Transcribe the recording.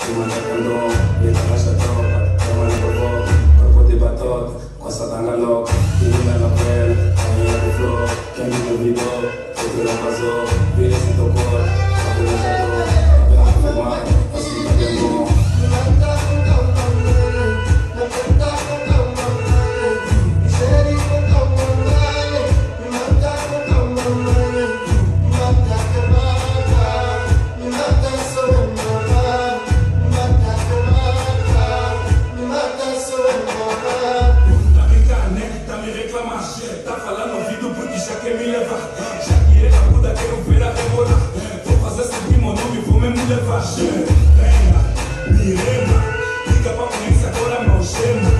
manda condom, letra racha tropa, toma no provoca, corpo de batoque, com essa tanga louca, menina na pele, amanhã de flor, quem me duvidou, outro não vazou, vira esse teu corpo, apelejador, apela afirmar, assim tá bem bom. Tá falando ouvido porque já quer me levar. Já que é a Buda, quero ver a rebolar. Vou fazer seguir meu nome, vou mesmo levar. Venha, me lembra, liga pra polícia agora, mal chama.